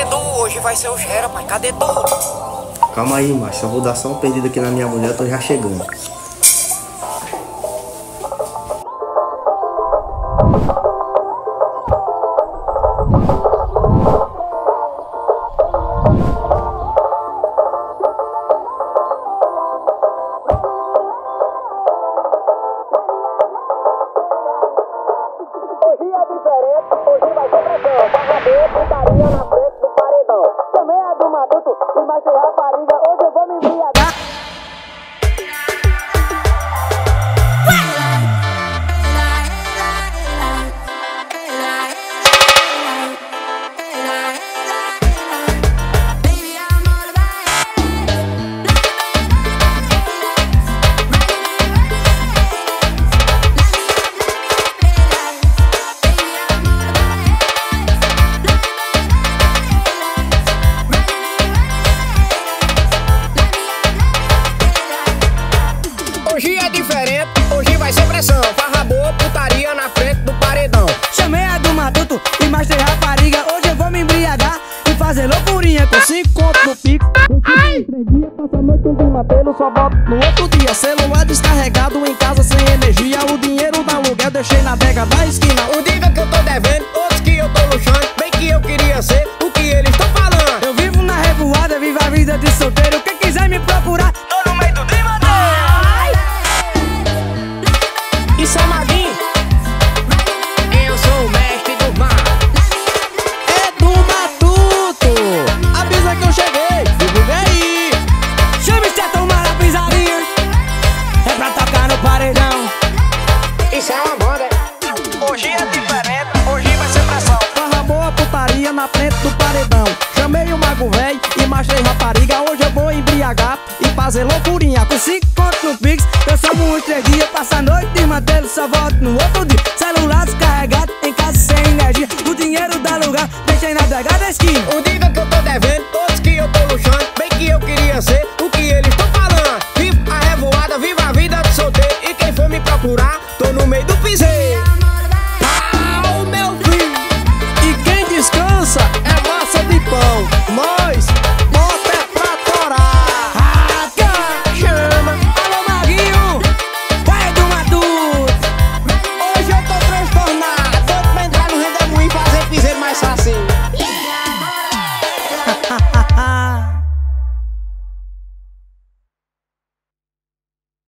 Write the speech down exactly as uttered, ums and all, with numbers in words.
Cadê tu? Hoje vai ser o Gera, pai. Cadê tu? Calma aí, macho. Eu vou dar só um perdido aqui na minha mulher, eu tô já chegando. Hoje é diferente, hoje vai ser pressão. Barradeira, putaria na frente do paredão. Também é do matuto, e mais tem rapariga. Hoje eu vou me embriagar. Hoje é diferente, hoje vai ser pressão. Farra boa, putaria na frente do paredão. Chamei a do matuto e mais tem rapariga. Hoje eu vou me embriagar e fazer loucurinha com cinco contos no pico. Três dias, passa a noite um uma pelo, só volto no outro dia. Celular descarregado em casa sem energia. O dinheiro da aluguel deixei na adega da esquina. Um diga que eu tô devendo, outros que eu tô luxando. Bem que eu queria ser o que eles estão falando. Eu vivo na revoada, vivo a vida de solteiro. Quem quiser me procurar, tô no meio do drimadeiro. Isso é Madinho. Eu sou o mestre do mar. É do matuto, avisa que eu cheguei, divulga aí. Chama esse a tomar a pisadinha. É pra tocar no paredão. Isso é uma moda. Hoje é diferente, hoje vai ser pressão. Farra boa, putaria na frente do paredão. Chamei o mago véi e machei rapariga. Hoje eu vou embriagar e fazer loucurinha. Com cinco contos no Pix, eu só uns três dias. Passa a noite de mantê-lo, só volto no outro dia. Celular descarregado, em casa sem energia. O dinheiro da lugar, deixei na adega da esquina. Um diga que eu tô devendo, outros que eu tô luxando. Bem que eu queria ser o que eles estão